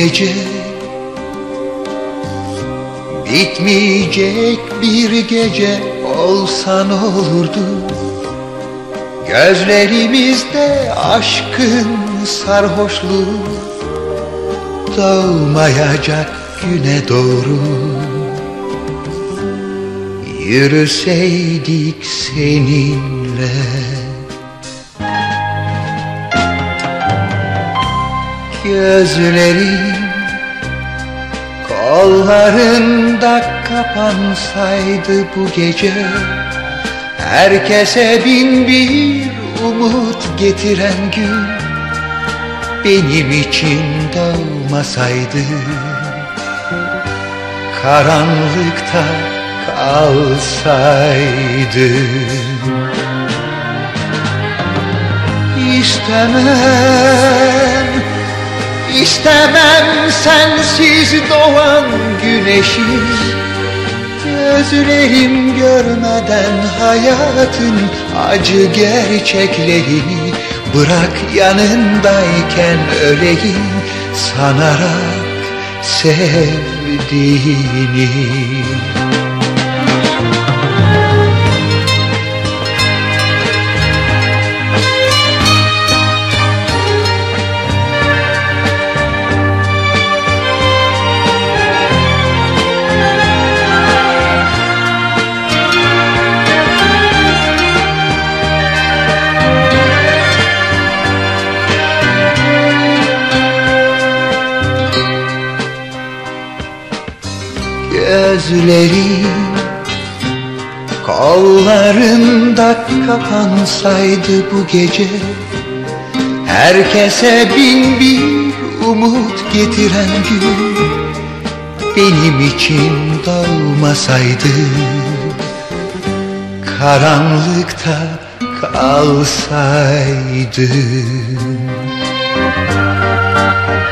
gece. Bitmeyecek bir gece olsan olurdu. Gözlerimizde aşkın sarhoşluğu, doğmayacak güne doğru yürüseydik seninle. Gözlerim kollarında kapansaydı bu gece, herkese bin bir umut getiren gün benim için doğmasaydı, karanlıkta kalsaydı. İstemem sensiz doğan güneşi. Gözlerim görmeden hayatın acı gerçeklerini, bırak yanındayken öleyim sanarak sevdiğini. Gözlerim kollarında kapansaydı bu gece, herkese bin bir umut getiren gün benim için doğmasaydı, karanlıkta kalsaydı.